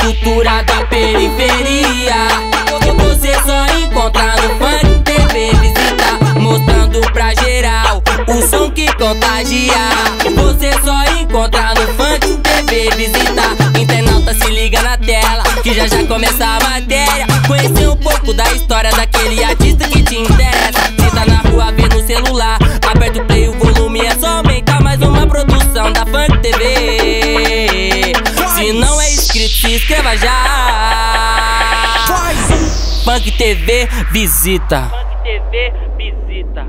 estrutura da periferia. Você só encontra no Funk TV Visita, mostrando pra geral o som que contagia. Você só encontra no Funk TV Visita. Internauta, se liga na tela, que já começa a matéria. Conhecer um pouco da história daquele artista que te interessa. Se tá na rua, vê no celular, aperta o play, o volume é só aumentar. Mais uma produção da Funk TV. Se não é inscrito, se inscreva já. Funk TV Visita. Funk TV Visita.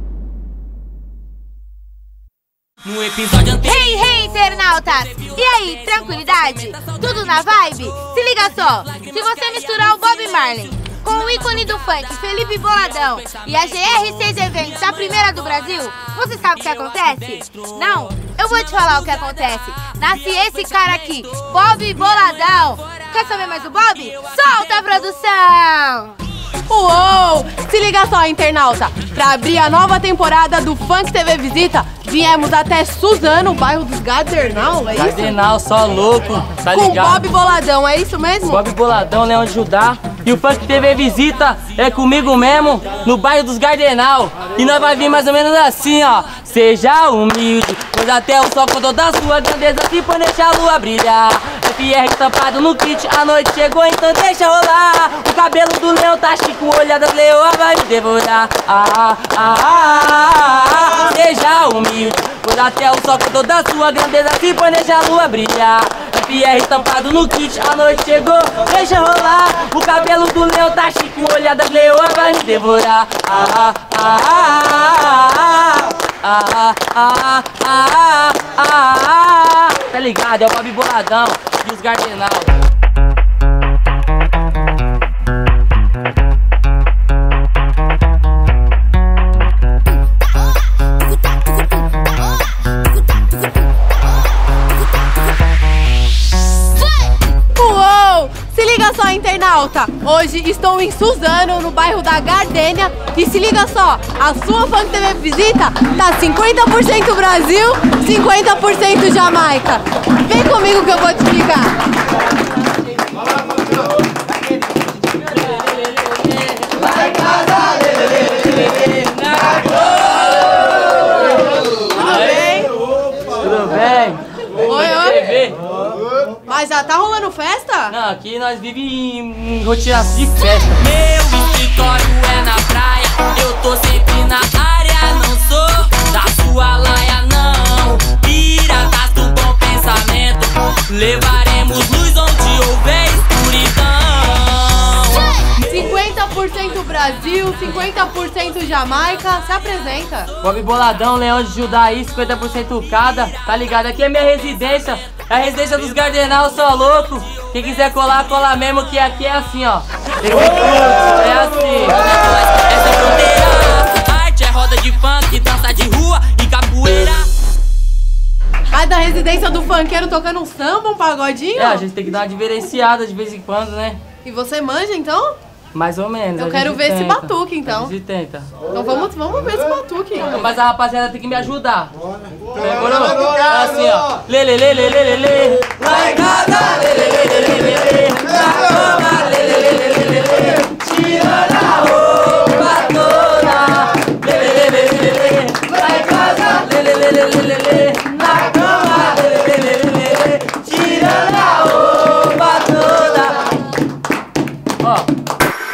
No episódio anterior. Hey, internautas! E aí, tranquilidade? Tudo na vibe? Se liga só, se você misturar o Bob Marley com o ícone do funk, Felipe Boladão, e a GR6 Eventos, a primeira do Brasil, você sabe o que acontece? Não? Eu vou te falar o que acontece. Nasce esse cara aqui, Bob Boladão. Quer saber mais do Bob? Solta a produção! Uou! Se liga só, internauta! Pra abrir a nova temporada do Funk TV Visita, viemos até Suzano, bairro dos Gardenal, é isso? Gardenal, só louco, tá ligado? Com Bob Boladão, é isso mesmo? Bob Boladão, Leão de Judá. E o Funk TV Visita é comigo mesmo, no bairro dos Gardenal. E nós vai vir mais ou menos assim, ó. Seja humilde, pois até o sol com toda a sua grandeza se põe, deixa a lua brilhar. FR estampado no kit, a noite chegou, então deixa rolar. O cabelo do leão tá chique, o olhar das leoas vai me devorar. Seja humilde, pois até o sol com toda a sua grandeza se põe, deixa a lua brilhar. FR estampado no kit, a noite chegou, deixa rolar. O cabelo do leão tá chique, o olhar das leoas vai me devorar. Tá ligado? É o Bob Boladão e os Gardenal. Uou! Se liga só, internauta! Hoje estou em Suzano, no bairro da Gardênia. E se liga só, a sua Funk TV Visita tá 50% Brasil, 50% Jamaica. Vem comigo que eu vou te explicar. Tudo bem? Oi. Mas já tá rolando festa? Não, aqui nós vivemos em rotina de festa. Meu escritório é na praia, eu tô sempre na área. Não sou da sua laia, não. Piratas do bom pensamento, levaremos luz onde houver escuridão. 50% Brasil, 50% Jamaica. Se apresenta. Bob Boladão, Leão de Judá aí, 50% cada. Tá ligado? Aqui é minha residência. É a residência dos Gardenal, só louco. Quem quiser colar, cola mesmo, que aqui é assim, ó. É assim. Essa é fronteira, arte é roda de funk, dança de rua e capoeira. Aí da residência do funkeiro tocando um samba, um pagodinho? É, a gente tem que dar uma diferenciada de vez em quando, né? E você manja, então? Mais ou menos. Eu quero ver esse batuque, então. A gente tenta. Então vamos ver esse batuque. Mas a rapaziada tem que me ajudar. Demorou? É assim, ó. Lê, lê, lê, lê, lê, lê, lê. Lá em casa, lê, lê, lê, lê, lê, lê, lê. Na cama, lê, lê, lê, lê, lê, lê. Tirando a roupa toda. Lê, lê, lê, lê, lê, lê. Lá em casa, lê, lê, lê, lê, lê, lê, lê. Na cama, lê, lê, lê, lê, lê, lê. Tirando a roupa toda. Ó.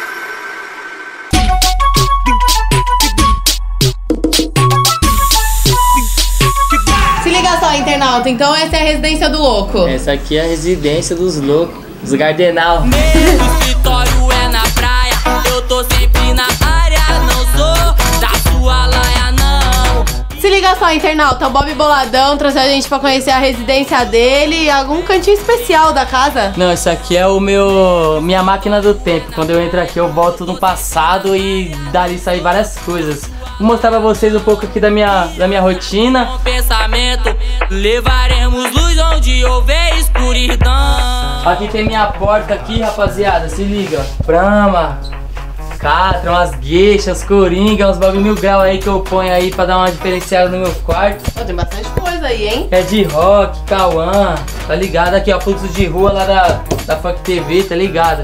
Se liga só, internauta. Então essa é a residência do louco. Essa aqui é a residência dos loucos, dos Gardenal. Meu escritório é na praia, eu tô sempre na área. Não sou da sua laia, não. Se liga só, internauta. O Bob Boladão trouxe a gente pra conhecer a residência dele e algum cantinho especial da casa. Não, isso aqui é minha máquina do tempo. Quando eu entro aqui eu volto no passado e dali saem várias coisas. Vou mostrar pra vocês um pouco aqui da minha rotina. Com pensamento, levaremos luz onde houver escuridão. Aqui tem minha porta aqui, rapaziada, se liga. Brahma. alcatra, umas gueixas, coringa, uns bagulho 1000 graus aí que eu ponho aí pra dar uma diferenciada no meu quarto. Pô, tem bastante coisa aí, hein? É de rock, Cauã, tá ligado? Aqui ó, fluxo de rua lá da Funk TV, tá ligado?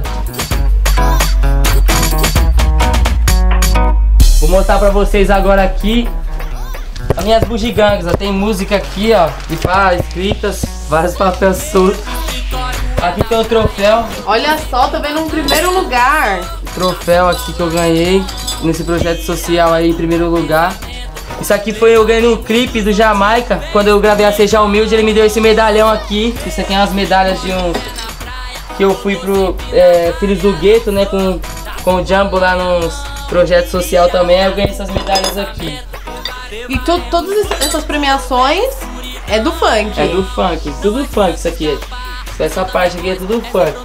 Vou mostrar pra vocês agora aqui as minhas bugigangas, ó. Tem música aqui, ó, e pá, escritas, vários papéis soltos. Aqui tem o troféu. Olha só, tô vendo um primeiro lugar. O troféu aqui que eu ganhei nesse projeto social aí em primeiro lugar. Isso aqui foi eu ganhei no clipe do Jamaica. Quando eu gravei a Seja Humilde, ele me deu esse medalhão aqui. Isso aqui é umas medalhas de um... que eu fui pro Filhos do Gueto, né, com o Jumbo lá nos projetos social também. Aí eu ganhei essas medalhas aqui. E todas essas premiações é do funk? É do funk, tudo funk isso aqui. Essa parte aqui é tudo funk.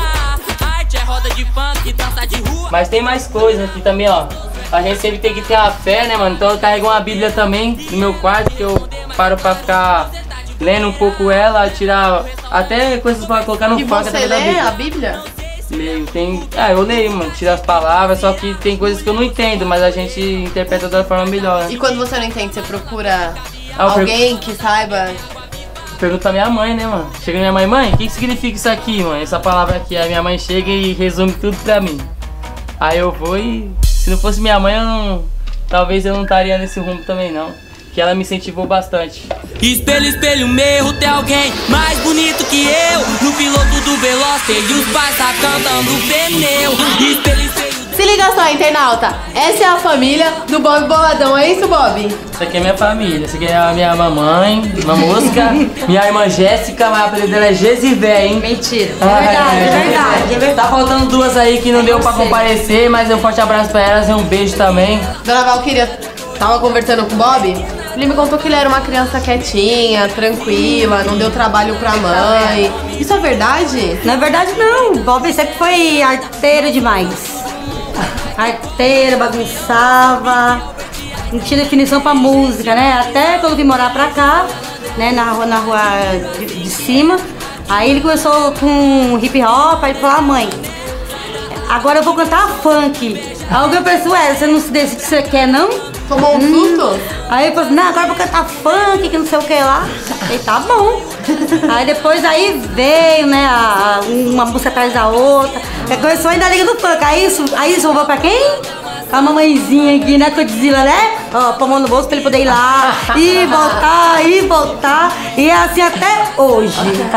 Mas tem mais coisas aqui também, ó. A gente sempre tem que ter a fé, né, mano? Então eu carrego uma Bíblia também no meu quarto, que eu paro pra ficar lendo um pouco ela, tirar até coisas pra colocar no funk. E você lê a Bíblia? Leio, tem... eu leio, mano, tiro as palavras, só que tem coisas que eu não entendo, mas a gente interpreta da forma melhor, né? E quando você não entende, você procura alguém que saiba? Pergunto pra minha mãe, né, mano? Chega minha mãe, o que significa isso aqui, mano? Essa palavra aqui, a minha mãe chega e resume tudo pra mim. Aí eu vou e... se não fosse minha mãe, talvez eu não estaria nesse rumo também, não. Que ela me incentivou bastante. Espelho, espelho meu, tem alguém mais bonito que eu. No piloto do Veloster e os pais tá cantando pneu. Espelho, espelho. Se liga só, internauta. Essa é a família do Bob Boladão, é isso, Bob? Isso aqui é minha família. Isso aqui é a minha mamãe, uma mosca. Minha irmã Jéssica, mas a apelido dela é Gesivé, hein? Mentira. É verdade. Tá faltando duas aí que não deu pra comparecer, mas um forte abraço pra elas e um beijo também. Dona Valquíria tava conversando com o Bob. Ele me contou que ele era uma criança quietinha, tranquila, não deu trabalho pra mãe. Isso é verdade? Na verdade não, Bob sempre foi arteiro demais. Arteiro, bagunçava, não tinha definição pra música, né? Até quando eu vim morar pra cá, né, na rua de cima, aí ele começou com hip hop, aí ele falou, mãe, agora eu vou cantar funk. Aí eu pensei, você não se decide que você quer, não? Tomou um susto? Aí ele falou assim, não, agora eu vou cantar funk, que não sei o que lá. Aí tá bom. Aí depois veio, né, uma música atrás da outra. Aí começou ainda a liga do funk. Aí isso vou pra quem? A mamãezinha aqui, né, Godzilla, né? Ó, pôr a mão no bolso pra ele poder ir lá e voltar. E é assim até hoje.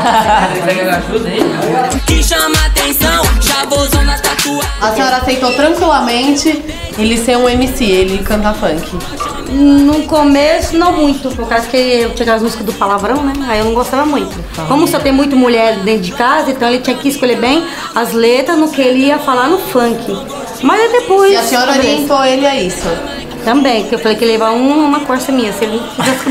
Que chama atenção, chavosão nas tatuagens. A senhora aceitou tranquilamente ele ser um MC, ele cantar funk? No começo, não muito, por causa que eu tinha as músicas do palavrão, né? Aí eu não gostava muito. Como só tem muito mulher dentro de casa, então ele tinha que escolher bem as letras no que ele ia falar no funk. Mas aí depois... E a senhora orientou ele a isso? Também, porque eu falei que ele ia levar uma corça minha, se ele quisesse...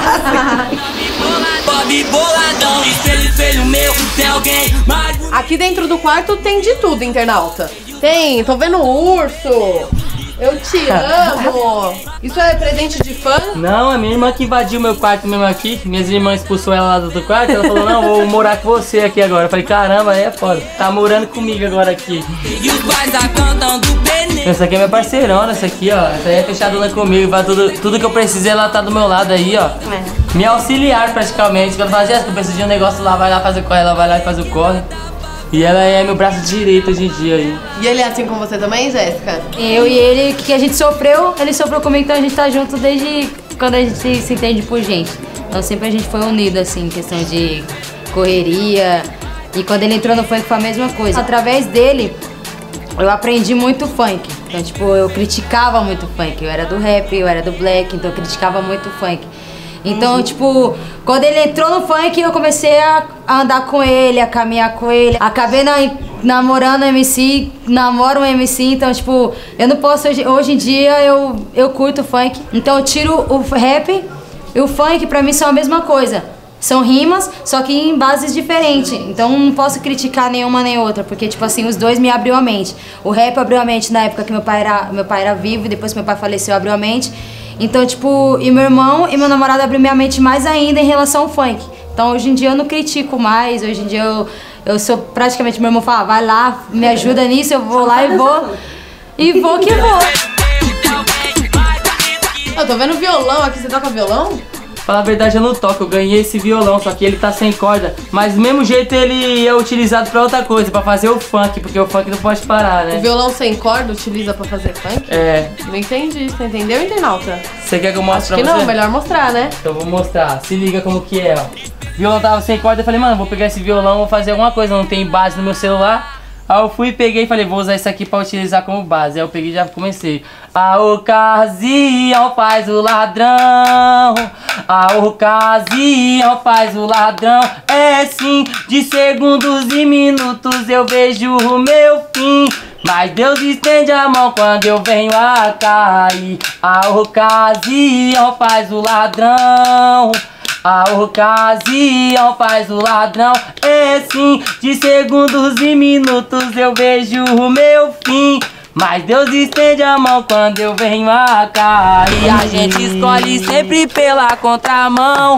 Bob Boladão, espelho, espelho meu, tem alguém mais... Aqui dentro do quarto tem de tudo, internauta. Tô vendo urso. Eu te amo. Isso é presente de fã? Não, a minha irmã que invadiu meu quarto mesmo aqui. Minhas irmãs expulsou ela lá do quarto. Ela falou, não, vou morar com você aqui agora. Eu falei, caramba, aí é foda. Tá morando comigo agora aqui. E os pais tá cantando pneu. Essa aqui é minha parceirona, essa aqui, ó. Essa aí é fechadona comigo. Vai tudo que eu precisei, ela tá do meu lado aí, ó. Me auxiliar praticamente. Quando eu falo, Jéssica, eu preciso de um negócio lá, vai lá fazer o corre. Ela vai lá e faz o corre. E ela é meu braço direito hoje em dia aí. E ele é assim com você também, Jéssica? Eu e ele, o que a gente sofreu, ele sofreu comigo, então a gente tá junto desde quando a gente se entende por gente. Então sempre a gente foi unido, assim, em questão de correria. E quando ele entrou no funk foi a mesma coisa. Através dele, eu aprendi muito funk. Então, tipo, eu criticava muito funk. Eu era do rap, eu era do black, então eu criticava muito funk. Então, tipo, quando ele entrou no funk, eu comecei a andar com ele, a caminhar com ele. Acabei namorando um MC, namoro um MC, então, tipo, eu não posso... Hoje em dia, eu curto funk. Então, eu tiro o rap e o funk, pra mim, são a mesma coisa. São rimas, só que em bases diferentes. Então, não posso criticar nenhuma nem outra, porque, tipo assim, os dois me abriu a mente. O rap abriu a mente na época que meu pai era vivo, depois que meu pai faleceu, abriu a mente. Então, tipo, e meu irmão e meu namorado abriu minha mente mais ainda em relação ao funk. Então, hoje em dia eu não critico mais, hoje em dia eu sou praticamente, meu irmão fala, vai lá, me ajuda nisso, eu vou lá e vou. e vou que vou. Eu tô vendo violão aqui, você toca violão? Falar a verdade, eu não toco, eu ganhei esse violão, só que ele tá sem corda. Mas do mesmo jeito ele é utilizado pra outra coisa, pra fazer o funk, porque o funk não pode parar, né? O violão sem corda utiliza pra fazer funk? É. Não entendi, você entendeu, internauta? Você quer que eu mostre Acho pra que você? não, melhor mostrar, né? Então eu vou mostrar, se liga como que é, ó. O violão tava sem corda, eu falei, mano, vou pegar esse violão, vou fazer alguma coisa, não tem base no meu celular. Aí eu fui, peguei e falei, vou usar isso aqui pra utilizar como base. Aí eu peguei e já comecei. A ocasião faz o ladrão, a ocasião faz o ladrão. É sim, de segundos e minutos eu vejo o meu fim. Mas Deus estende a mão quando eu venho a cair. A ocasião faz o ladrão, a ocasião faz o ladrão. É sim, de segundos e minutos eu vejo o meu fim. Mas Deus estende a mão quando eu venho a cair. A gente escolhe sempre pela contramão.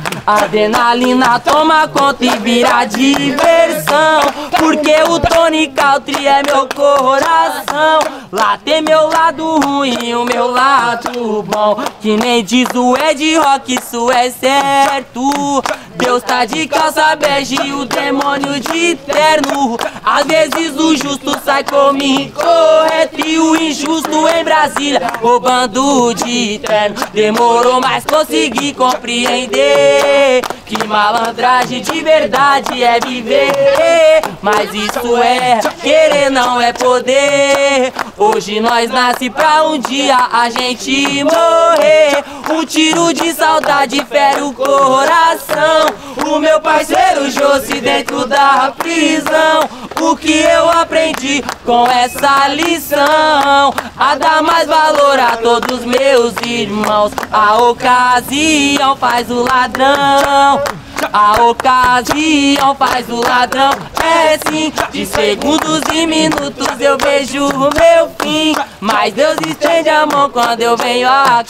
Adrenalina toma conta e vira diversão. Porque o Tony Country é meu coração. Lá tem meu lado ruim e o meu lado bom. Que nem diz o Ed Rock, isso é certo. Deus tá de calça bege e o demônio de terno. Às vezes o justo sai como incorreto e o injusto em Brasília roubando de terno. Demorou, mas consegui compreender que malandragem de verdade é viver. Mas isso é querer, não é poder. Hoje nós nasce pra um dia a gente morrer. Um tiro de saudade fere o coração. O meu parceiro Josi dentro da prisão. O que eu aprendi com essa lição? A dar mais valor a todos meus irmãos. A ocasião faz o ladrão, a ocasião faz o ladrão. É sim, de segundos e minutos eu vejo o meu fim. Mas Deus estende a mão quando eu venho a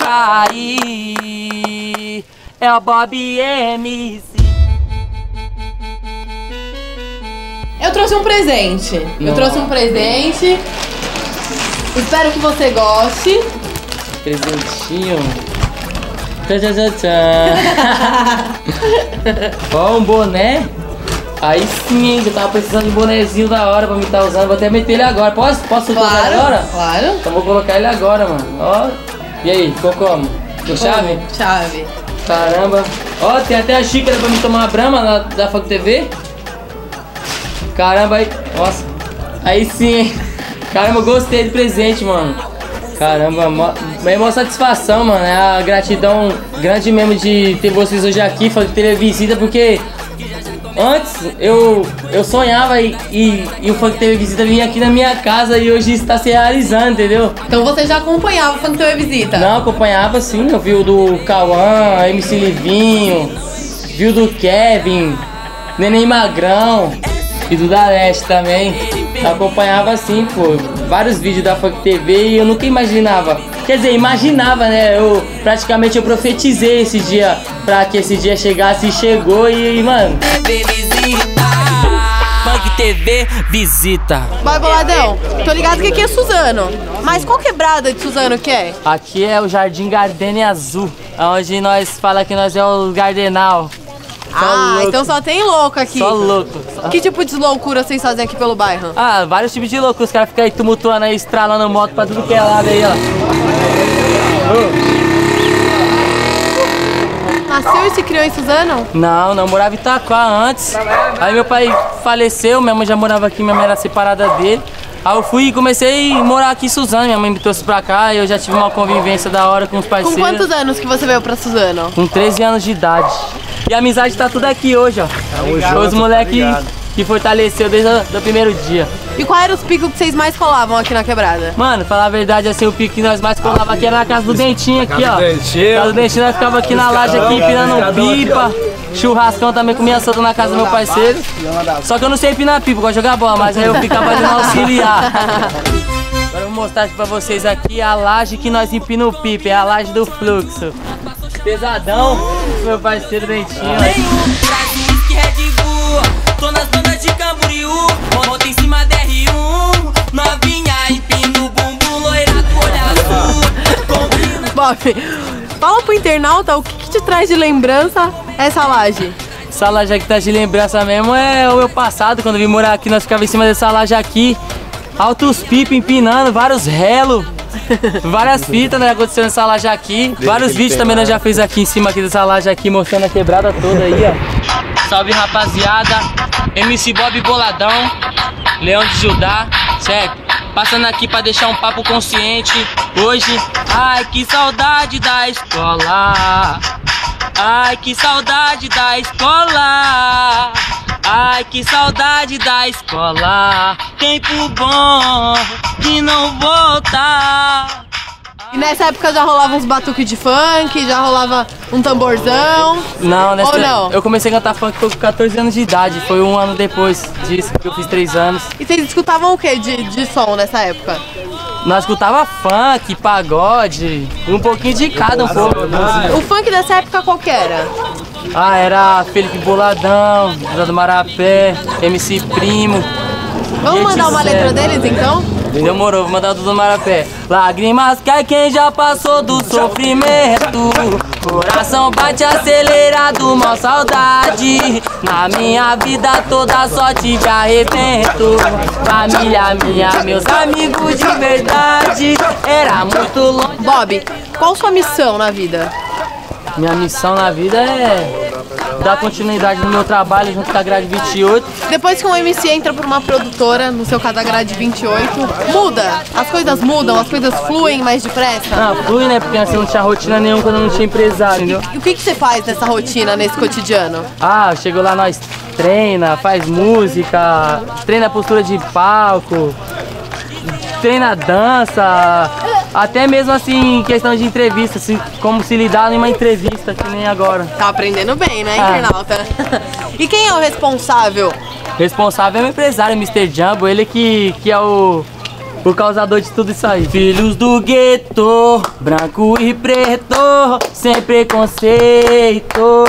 cair. É o Bob MC. Eu trouxe um presente. Eu trouxe um presente. Espero que você goste. Presentinho. Ó, um boné. Aí sim, hein, eu tava precisando de um bonezinho da hora pra me estar usando. Vou até meter ele agora. Posso colocar ele agora? Claro. Então vou colocar ele agora, mano. Ó. E aí, ficou como? Com chave? Chave. Caramba. Ó, tem até a xícara pra me tomar uma brama da Funk TV. Caramba, aí. Nossa. Aí sim, hein. Caramba, eu gostei do presente, mano. Caramba, é uma satisfação, mano. É a gratidão grande mesmo de ter vocês hoje aqui, Funk TV Visita, porque antes eu sonhava e o Funk TV Visita vinha aqui na minha casa e hoje está se realizando, entendeu? Então você já acompanhava o Funk TV Visita? Não, acompanhava sim. Eu vi o do Cauã, MC Livinho, vi o do Kevin, Neném Magrão e do da Leste também. Eu acompanhava assim, pô, vários vídeos da Funk TV e eu nunca imaginava. Quer dizer, imaginava, né? Praticamente eu profetizei esse dia pra que esse dia chegasse e chegou e mano. Funk TV Visita. Vai, Boladão. Tô ligado que aqui é Suzano. Mas qual quebrada de Suzano que é? Aqui é o Jardim Gardenia Azul, onde nós fala que nós é o Gardenal. Então só tem louco aqui. Só louco. Que tipo de loucura vocês fazem aqui pelo bairro? Ah, vários tipos de loucura. Os caras ficam aí tumultuando aí, estralando moto pra tudo que é lado aí, ó. Nasceu e se criou em Suzano? Não, morava em Itaquá antes. Aí meu pai faleceu, minha mãe já morava aqui, minha mãe era separada dele. Aí eu fui e comecei a morar aqui em Suzano, minha mãe me trouxe pra cá e eu já tive uma convivência da hora com os parceiros. Com quantos anos que você veio pra Suzano? Com 13 anos de idade. E a amizade tá tudo aqui hoje, ó. Os moleques que fortaleceu desde o primeiro dia. E qual era os picos que vocês mais colavam aqui na quebrada? Mano, falar a verdade, assim, o pico que nós mais colava aqui era na casa do Dentinho aqui, ó. Casa do Dentinho, nós ficava aqui na laje aqui, empinando pipa. Churrascão também comia solto na casa do meu parceiro. Só que eu não sei empinar pipa, eu gosto de jogar bola, mas aí eu ficava ali no auxiliar. Agora eu vou mostrar aqui pra vocês aqui a laje que nós empinamos pipa, é a laje do fluxo. Pesadão, meu parceiro Dentinho. Tô nas bandas de Camboriú, monta em cima da R1, novinha empina o bumbum. Bob, fala pro internauta o que te traz de lembrança essa laje. Essa laje aqui tá de lembrança mesmo é o meu passado. Quando eu vim morar aqui, nós ficávamos em cima dessa laje aqui. Altos pipos empinando, vários relos, várias fitas, né, acontecendo nessa laje aqui. Vários vídeos também nós já fez aqui em cima aqui dessa laje aqui, mostrando a quebrada toda aí, ó. Salve, rapaziada. MC Bob Boladão, Leão de Judá, certo? Passando aqui pra deixar um papo consciente hoje. Ai, que saudade da escola. Ai, que saudade da escola. Ai, que saudade da escola. Tempo bom que não volta. E nessa época já rolava uns batuques de funk, já rolava um tamborzão? Não, Ou não? Eu comecei a cantar funk com 14 anos de idade. Foi um ano depois disso, que eu fiz 3 anos. E vocês escutavam o que de som nessa época? Nós escutava funk, pagode, um pouquinho de cada um pouco. O funk dessa época qual que era? Ah, era Felipe Boladão, Zé do Marapé, MC Primo. Vamos mandar uma letra deles então? Demorou, vou mandar o do Marapé. Lágrimas cai quem já passou do sofrimento. Coração bate acelerado, mó saudade. Na minha vida toda só tive arrebento. Família minha, meus amigos de verdade. Era muito longe. Bob, qual sua missão na vida? Minha missão na vida é dar continuidade no meu trabalho junto com a Grade 28. Depois que um MC entra por uma produtora, no seu caso a Grade 28, muda? As coisas mudam, as coisas fluem mais depressa? Ah, flui, né? Porque antes eu não tinha rotina nenhuma quando eu não tinha empresário, entendeu? E o que você faz nessa rotina, nesse cotidiano? Ah, chego lá, nós treina, faz música, treina a postura de palco, treina dança, até mesmo assim em questão de entrevista, assim, como se lidar em uma entrevista, que nem agora. Tá aprendendo bem, né, internauta? E quem é o responsável? Responsável é o empresário, Mr. Jumbo, ele que é o causador de tudo isso aí. Filhos do gueto, branco e preto, sem preconceito.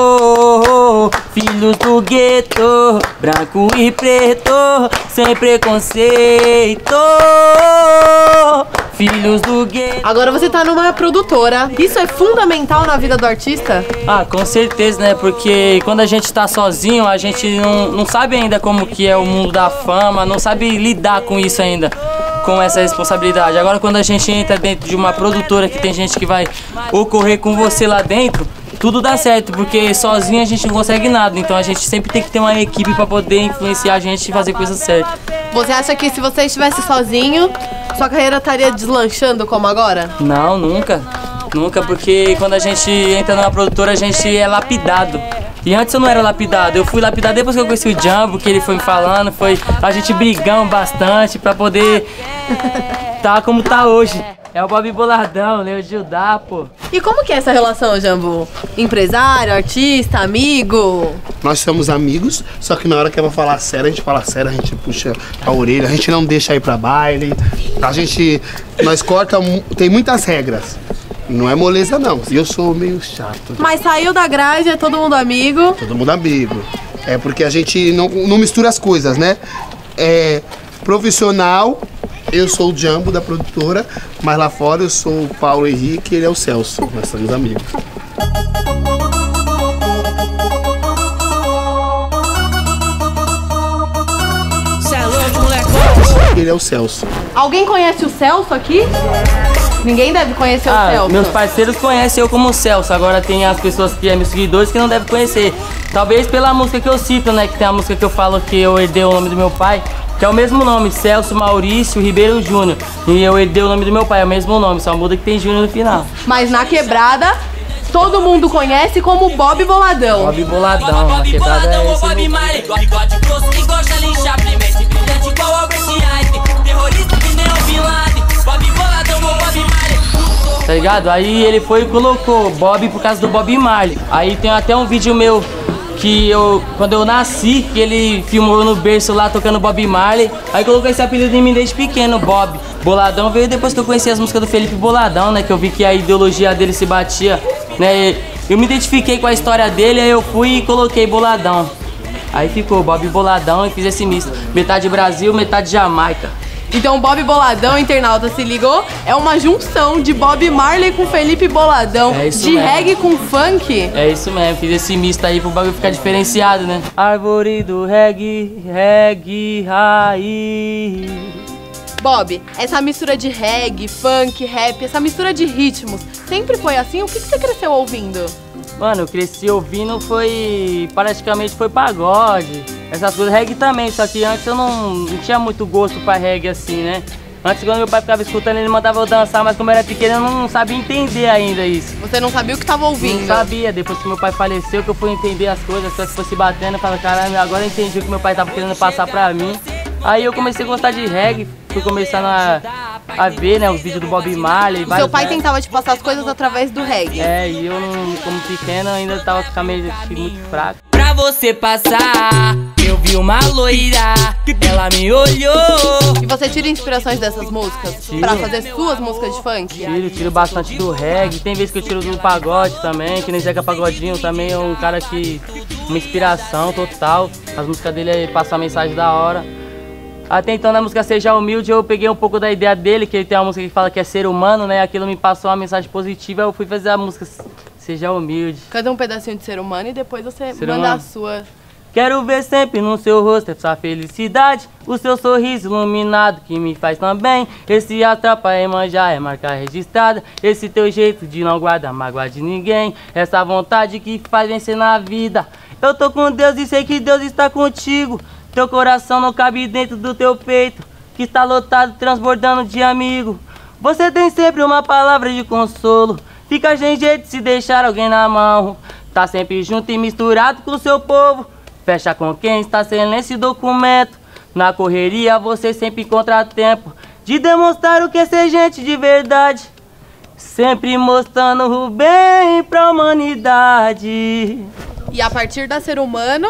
Filhos do gueto, branco e preto, sem preconceito. Filhos do gueto. Agora você tá numa produtora. Isso é fundamental na vida do artista? Ah, com certeza, né? Porque quando a gente tá sozinho, a gente não sabe ainda como que é o mundo da fama, não sabe lidar com isso ainda, com essa responsabilidade. Agora quando a gente entra dentro de uma produtora que tem gente que vai ocorrer com você lá dentro, tudo dá certo, porque sozinho a gente não consegue nada. Então a gente sempre tem que ter uma equipe pra poder influenciar a gente e fazer coisas certas. Você acha que se você estivesse sozinho, sua carreira estaria deslanchando como agora? Não, nunca. Nunca, porque quando a gente entra numa produtora, a gente é lapidado. E antes eu não era lapidado, eu fui lapidado depois que eu conheci o Jumbo, que ele foi me falando, a gente brigamos bastante pra poder tá como tá hoje. É o Bob Boladão, Leão de Judá, pô. E como que é essa relação, Jumbo? Empresário, artista, amigo? Nós somos amigos, só que na hora que é pra falar sério, a gente fala sério, a gente puxa a orelha, a gente não deixa ir pra baile, nós corta, tem muitas regras. Não é moleza não, eu sou meio chato. Mas saiu da grade, é todo mundo amigo? Todo mundo amigo. É porque a gente não mistura as coisas, né? É profissional, eu sou o Jumbo da produtora, mas lá fora eu sou o Paulo Henrique e ele é o Celso. Nós somos amigos. Ele é o Celso. Alguém conhece o Celso aqui? Ninguém deve conhecer o Celso. Meus parceiros conhecem eu como Celso. Agora tem as pessoas que meus seguidores que não devem conhecer. Talvez pela música que eu cito, né? Que tem a música que eu falo que eu herdei o nome do meu pai, que é o mesmo nome, Celso Maurício Ribeiro Júnior. E eu herdei o nome do meu pai, é o mesmo nome, só muda que tem Júnior no final. Mas na quebrada, todo mundo conhece como Bob Boladão. Bob Boladão, na quebrada é esse mesmo. Tá ligado? Aí ele foi e colocou Bob por causa do Bob Marley. Aí tem até um vídeo meu que quando eu nasci, que ele filmou no berço lá tocando Bob Marley. Aí colocou esse apelido em mim desde pequeno, Bob. Boladão veio depois que eu conheci as músicas do Felipe Boladão, né? Que eu vi que a ideologia dele se batia, né? Eu me identifiquei com a história dele, aí eu fui e coloquei Boladão. Aí ficou Bob Boladão e fiz esse misto. Metade Brasil, metade Jamaica. Então Bob Boladão, internauta, se ligou? É uma junção de Bob Marley com Felipe Boladão, É isso de mesmo. reggae com funk. É isso mesmo, fiz esse misto aí pro bagulho ficar diferenciado, né? Árvore do reggae, reggae raiz. Bob, essa mistura de reggae, funk, rap, essa mistura de ritmos, sempre foi assim? O que você cresceu ouvindo? Mano, eu cresci ouvindo praticamente foi pagode, essas coisas, reggae também, só que antes eu não tinha muito gosto pra reggae assim, né? Antes quando meu pai ficava escutando ele mandava eu dançar, mas como eu era pequeno eu não sabia entender ainda isso. Você não sabia o que estava ouvindo? Não sabia, depois que meu pai faleceu que eu fui entender as coisas foram se batendo, eu falei, caralho, agora eu entendi o que meu pai tava querendo passar pra mim. Aí eu comecei a gostar de reggae, fui começando a ver, né, os vídeos do Bob Marley. O seu pai tentava te passar as coisas através do reggae. É, e eu, como pequeno, ainda tava ficando meio muito fraco. Pra você passar, eu vi uma loira, ela me olhou. E você tira inspirações dessas músicas pra fazer suas músicas de funk? Tiro bastante do reggae, tem vezes que eu tiro do pagode também, que nem Zeca Pagodinho também é um cara que... uma inspiração total, as músicas dele aí passam a mensagem da hora. Até então na música Seja Humilde eu peguei um pouco da ideia dele, que ele tem uma música que fala que é ser humano, né? Aquilo me passou uma mensagem positiva, eu fui fazer a música Seja Humilde. Canta um pedacinho de Ser Humano e depois você Ser manda humano. a sua. Quero ver sempre no seu rosto essa felicidade, o seu sorriso iluminado que me faz também. Esse atrapa Iemanjá é marca registrada, esse teu jeito de não guardar mágoa de ninguém, essa vontade que faz vencer na vida. Eu tô com Deus e sei que Deus está contigo. Teu coração não cabe dentro do teu peito, que está lotado, transbordando de amigo. Você tem sempre uma palavra de consolo, fica sem jeito se deixar alguém na mão. Tá sempre junto e misturado com o seu povo, fecha com quem está sem nesse documento. Na correria você sempre encontra tempo de demonstrar o que é ser gente de verdade, sempre mostrando o bem pra humanidade. E a partir da Ser Humano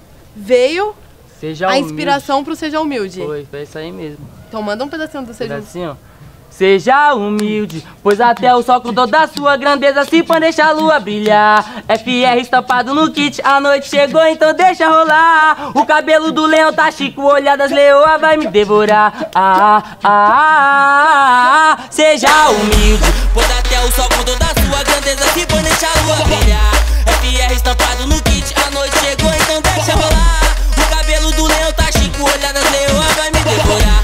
veio Seja a humilde. inspiração pro Seja Humilde. Foi isso aí mesmo. Então manda um pedacinho do Seja Humilde. Pedacinho. Seja humilde, pois até o sol com toda a sua grandeza se põe, deixa a lua brilhar. FR estampado no kit, a noite chegou, então deixa rolar. O cabelo do leão tá chique, o olhar das leoas vai me devorar. Seja humilde, Pois até o sol com toda a sua grandeza se põe, deixa a lua brilhar. FR estampado no kit, a noite chegou, então deixa rolar. O cabelo do leão tá chique, o olhar das leoas vai me devorar.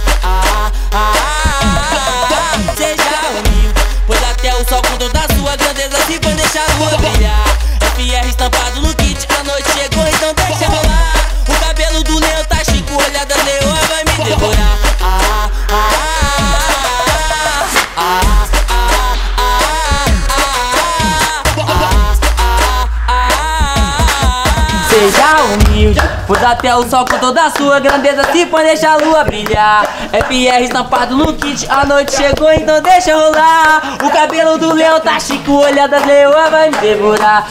Seja humilde, pois até o sol com toda a sua grandeza se põe, deixa a lua brilhar. FR estampado no kit, a noite chegou, então deixa rolar. O cabelo do leão tá chique, o olhar das leoas vai me devorar. seja humilde, pois até o sol com toda a sua grandeza se põe, deixa a lua brilhar. FR estampado no kit, a noite chegou, então deixa rolar. O cabelo do leão tá chique, o olhar das leoas vai me devorar.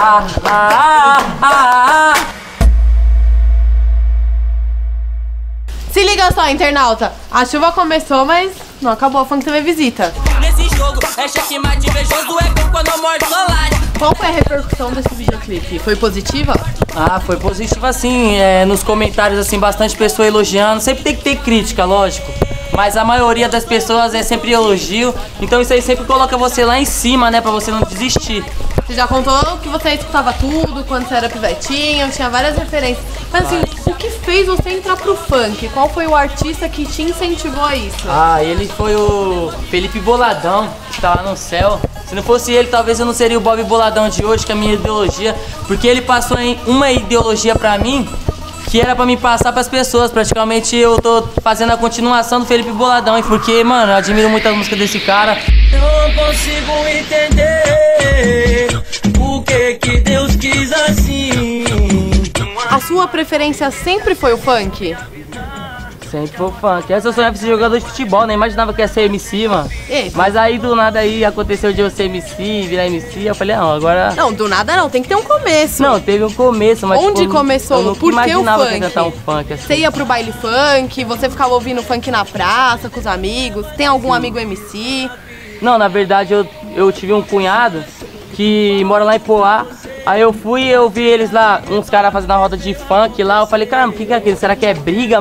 Se liga só, internauta. A chuva começou, mas não acabou. A Funk TV visita. Nesse jogo é checkmate invejoso, é gol quando a morte solade. Qual foi a repercussão desse videoclipe? Foi positiva? Foi positivo assim, nos comentários assim, bastante pessoa elogiando. Sempre tem que ter crítica, lógico, mas a maioria das pessoas é sempre elogio. Então isso aí sempre coloca você lá em cima, né, pra você não desistir. Você já contou que você escutava tudo quando você era pivetinho, tinha várias referências. Mas assim, o que fez você entrar pro funk? Qual foi o artista que te incentivou a isso? Ele foi o Felipe Boladão, que tá lá no céu. Se não fosse ele, talvez eu não seria o Bob Boladão de hoje, que é a minha ideologia. Porque ele passou em uma ideologia pra mim, que era pra me passar pras pessoas. Praticamente eu tô fazendo a continuação do Felipe Boladão. Porque, mano, eu admiro muito a música desse cara. Eu não consigo entender o que Deus quis assim. A sua preferência sempre foi o funk? Sempre foi funk. Essa eu sonhava ser jogador de futebol, nem imaginava que ia ser MC, mano. Isso. Mas aí do nada aí aconteceu de eu ser MC, virar MC, eu falei, não, agora... Não, do nada não, tem que ter um começo. Não, teve um começo, mas Onde tipo, começou? eu não Por que o imaginava funk? que ia cantar um funk assim. Você ia pro baile funk, você ficava ouvindo funk na praça, com os amigos? Tem algum amigo MC? Não, na verdade eu tive um cunhado que mora lá em Poá. Aí eu fui e eu vi eles lá, uns caras fazendo a roda de funk lá. Eu falei, caramba, o que é aquilo? Será que é briga, mano?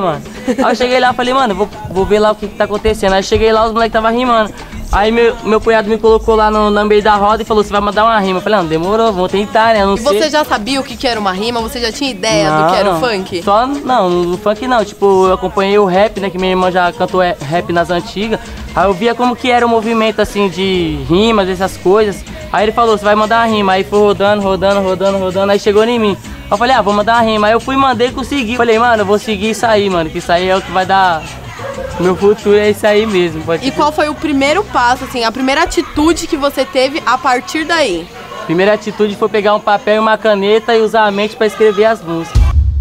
Aí eu cheguei lá e falei, mano, vou ver lá o que tá acontecendo. Aí cheguei lá, os moleques tava rimando. Aí meu cunhado me colocou lá no meio da roda e falou, você vai mandar uma rima. Eu falei, não, demorou, vou tentar, né? Eu não E sei. você já sabia o que era uma rima? Você já tinha ideia do que era o funk? Só, não, no funk não. Tipo, eu acompanhei o rap, né? Que minha irmã já cantou rap nas antigas. Aí eu via como que era o movimento, assim, de rimas, essas coisas. Aí ele falou, você vai mandar uma rima. Aí foi rodando, aí chegou em mim. Aí eu falei, vou mandar uma rima. Aí eu fui, mandei, consegui. Falei, mano, eu vou seguir isso aí, mano, que isso aí é o que vai dar... Meu futuro é isso aí mesmo. E qual foi o primeiro passo, assim, a primeira atitude que você teve a partir daí? Primeira atitude foi pegar um papel e uma caneta e usar a mente pra escrever as músicas.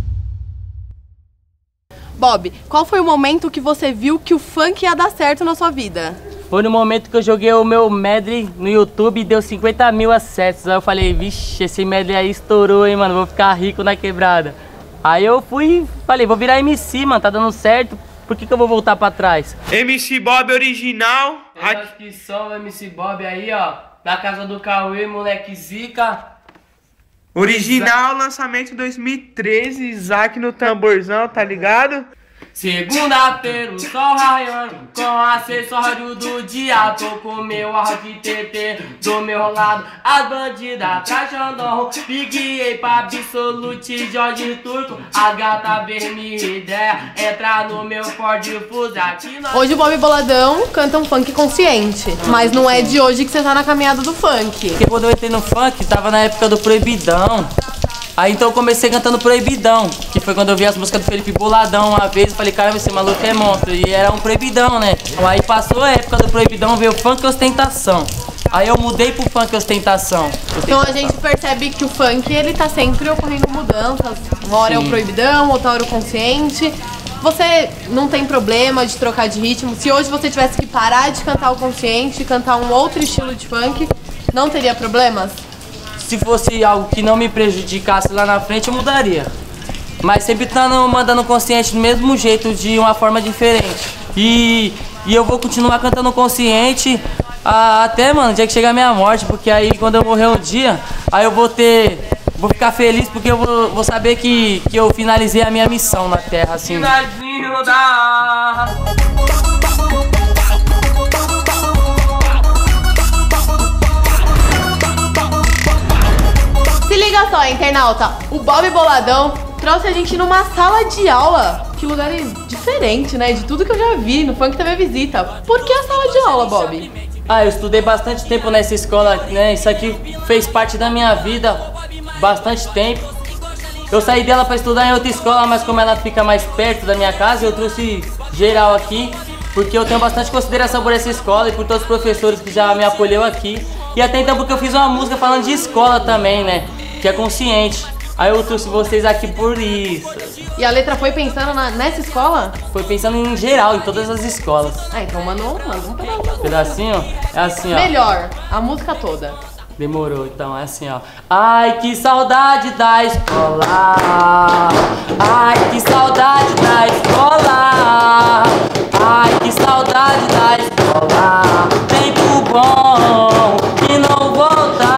Bob, qual foi o momento que você viu que o funk ia dar certo na sua vida? Foi no momento que eu joguei o meu medley no YouTube e deu 50 mil acessos. Aí eu falei, vixe, esse medley aí estourou, hein, mano, vou ficar rico na quebrada. Aí eu fui e falei, vou virar MC, mano, tá dando certo. Por que eu vou voltar pra trás? MC Bob original. Nós que são o MC Bob aí, ó. Da casa do Cauê, moleque zica. Original, lançamento 2013. Isaac no tamborzão, tá ligado? Segunda-feira, o sol raiando, com acessório do dia. Tô com meu rock TT do meu lado, as bandidas cachondão. Liguei pra Absolute, Jorge Turco, as gata vermelha ideia. Entra no meu Ford Fuse aqui na... Hoje o Bob Boladão canta um funk consciente, mas não é de hoje que você tá na caminhada do funk. Porque quando eu entrei no funk, tava na época do Proibidão. Aí então eu comecei cantando Proibidão, que foi quando eu vi as músicas do Felipe Boladão uma vez. Eu falei, caramba, esse maluco é monstro. E era um Proibidão, né? Aí passou a época do Proibidão, veio o funk ostentação. Aí eu mudei pro funk ostentação. Então a gente percebe que o funk, ele tá sempre ocorrendo mudanças. Uma hora é o Proibidão, outra hora o consciente. Você não tem problema de trocar de ritmo? Se hoje você tivesse que parar de cantar o consciente e cantar um outro estilo de funk, não teria problemas? Se fosse algo que não me prejudicasse lá na frente, eu mudaria. Mas sempre mandando consciente do mesmo jeito, de uma forma diferente. E eu vou continuar cantando consciente até, mano, o dia que chegar a minha morte. Porque aí quando eu morrer um dia, aí eu vou ficar feliz, porque eu vou saber que eu finalizei a minha missão na Terra, assim. Se liga só, internauta, o Bob Boladão trouxe a gente numa sala de aula. Que lugar diferente, né? De tudo que eu já vi no Funk TV Visita. Por que a sala de aula, Bob? Eu estudei bastante tempo nessa escola, né? Isso aqui fez parte da minha vida bastante tempo. Eu saí dela para estudar em outra escola, mas como ela fica mais perto da minha casa, eu trouxe geral aqui, porque eu tenho bastante consideração por essa escola e por todos os professores que já me acolheu aqui. E até então porque eu fiz uma música falando de escola também, né? Que é consciente. Aí eu trouxe vocês aqui por isso. E a letra foi pensando nessa escola? Foi pensando em geral, em todas as escolas. Então mandou um pedacinho? É assim, ó. Melhor, a música toda. Demorou, então é assim, ó. Ai, que saudade da escola. Ai, que saudade da escola. Ai, que saudade da escola. Tempo bom que não volta.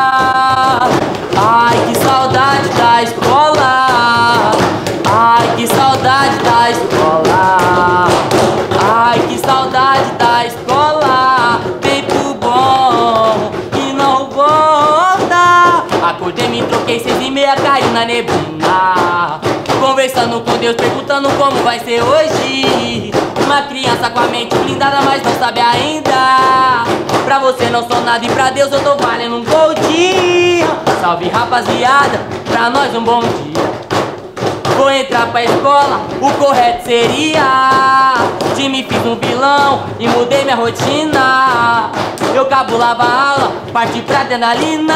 Ai, que saudade da escola. Ai, que saudade da escola. Ai, que saudade da escola. Tempo bom que não volta. Acordei, me troquei, 6h30, caiu na neblina. Conversando com Deus, perguntando como vai ser hoje. Uma criança com a mente blindada, mas não sabe ainda. Pra você não sou nada e pra Deus eu tô valendo um gold. Salve rapaziada, pra nós um bom dia. Vou entrar pra escola, o correto seria. De mim fiz um vilão e mudei minha rotina. Eu cabulava a aula, parti pra adrenalina.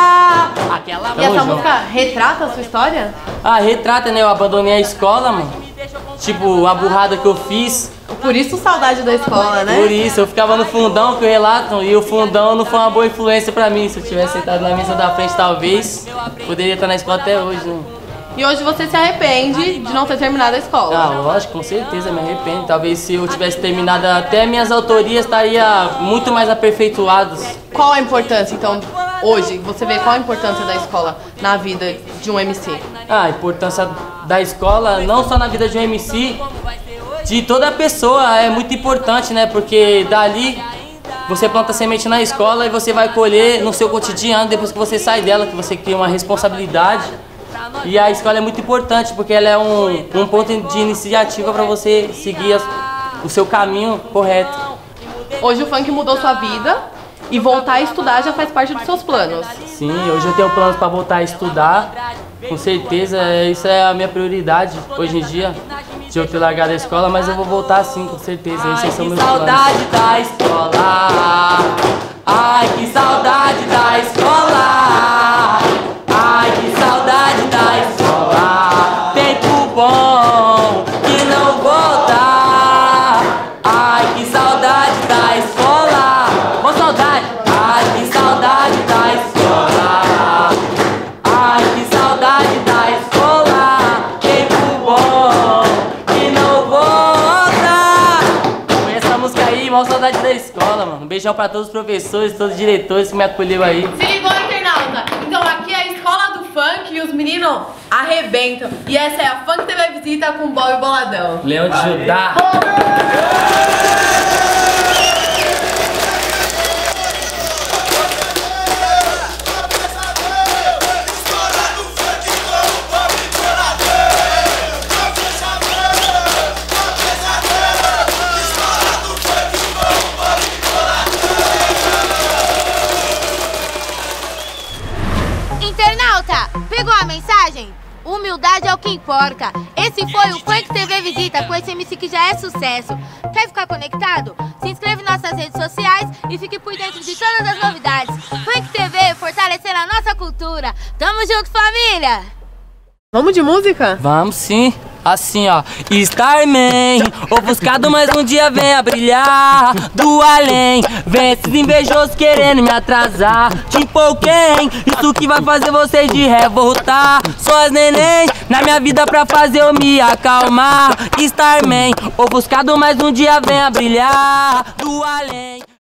E essa música retrata a sua história? Retrata, né? Eu abandonei a escola, mano. Tipo, a burrada que eu fiz. Por isso saudade da escola, né? Por isso, eu ficava no fundão, que eu relato, e o fundão não foi uma boa influência pra mim. Se eu tivesse sentado na mesa da frente, talvez, poderia estar na escola até hoje, né? E hoje você se arrepende de não ter terminado a escola? Lógico, com certeza, me arrependo. Talvez se eu tivesse terminado até minhas autorias, estaria muito mais aperfeiçoados. Qual a importância, então, hoje? Você vê qual a importância da escola na vida de um MC? A importância da escola, não só na vida de um MC, de toda pessoa é muito importante, né? Porque dali você planta semente na escola e você vai colher no seu cotidiano depois que você sai dela, que você cria uma responsabilidade. E a escola é muito importante porque ela é um ponto de iniciativa para você seguir o seu caminho correto. Hoje o funk mudou sua vida e voltar a estudar já faz parte dos seus planos. Sim, hoje eu tenho planos para voltar a estudar, com certeza, isso é a minha prioridade hoje em dia, de eu ter largado a escola, mas eu vou voltar sim, com certeza, esses são meus planos. Ai, que saudade da escola, ai, que saudade da escola, ai, que saudade da escola, tempo bom que não volta, ai, que saudade da escola, com saudade, ai, que saudade da escola, ai, que saudade da escola, tempo bom que não volta. Com essa música aí, maior saudade da escola, mano. Um beijão pra todos os professores, todos os diretores que me acolheu aí. Se ligou, internauta? Então aqui é a escola do funk e os meninos arrebentam. E essa é a Funk TV Visita com Bob Boladão. Leão de Judá. Internauta, pegou a mensagem? Humildade é o que importa. Esse foi o Funk TV Visita com esse MC que já é sucesso. Quer ficar conectado? Se inscreve nas nossas redes sociais e fique por dentro de todas as novidades. Funk TV, fortalecendo a nossa cultura. Tamo junto, família! Vamos de música? Vamos sim. Assim, ó. Starman, ofuscado, mas um dia vem a brilhar. Do além, vem esses invejosos querendo me atrasar. Tipo quem? Isso que vai fazer vocês de revoltar. Só as neném na minha vida pra fazer eu me acalmar. Starman, ofuscado, mas um dia vem a brilhar. Do além.